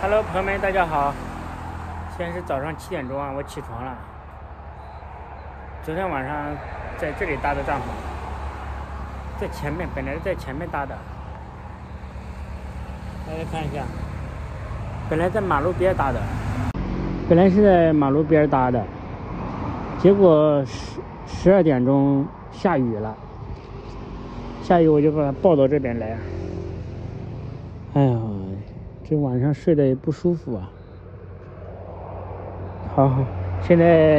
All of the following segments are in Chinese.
Hello， 朋友们，大家好！现在是早上7点钟啊，我起床了。昨天晚上在这里搭的帐篷，在前面，本来是在前面搭的。大家看一下，本来在马路边搭的，结果12点钟下雨了，我就把它抱到这边来。哎呀，这晚上睡得也不舒服啊。好，现在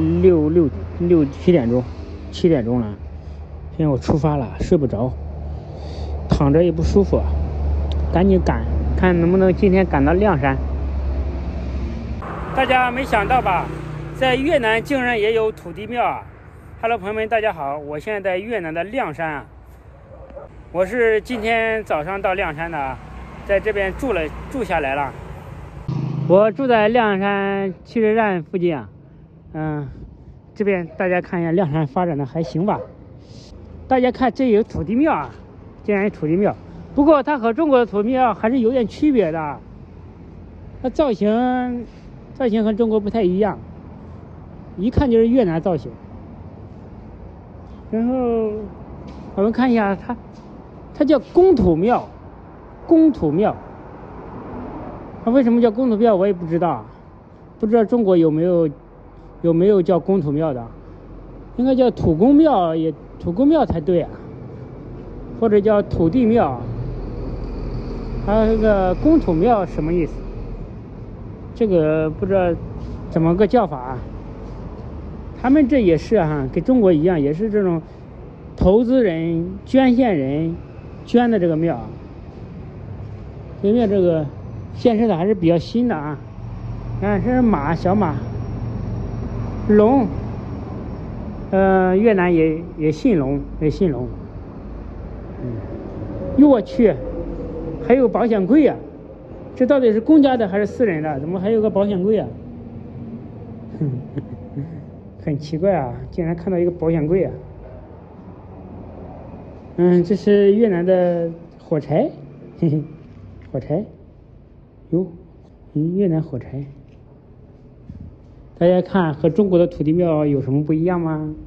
7点钟了。现在我出发了，睡不着，躺着也不舒服啊，赶紧赶，看能不能今天赶到亮山。大家没想到吧，在越南竟然也有土地庙啊 ！Hello， 朋友们，大家好，我现在在越南的亮山啊。我是今天早上到亮山的啊，在这边住下来了。我住在亮山汽车站附近啊，这边大家看一下，亮山发展的还行吧？大家看，这有土地庙啊，竟然有土地庙，不过它和中国的土地庙还是有点区别的，它造型和中国不太一样，一看就是越南造型。然后我们看一下它叫公土庙，它为什么叫公土庙我也不知道，不知道中国有没有叫公土庙的，应该叫土公庙才对啊，或者叫土地庙。还有一个公土庙什么意思？这个不知道怎么个叫法啊。他们这也是啊，跟中国一样，也是这种投资人、捐献人捐的这个庙。这个庙这个建设的还是比较新的啊。看这是马，小马，龙，越南也信龙，哟我去，还有保险柜啊！这到底是公家的还是私人的？怎么还有个保险柜啊？很奇怪啊，竟然看到一个保险柜啊！这是越南的火柴，火柴，哟，越南火柴。大家看和中国的土地庙有什么不一样吗？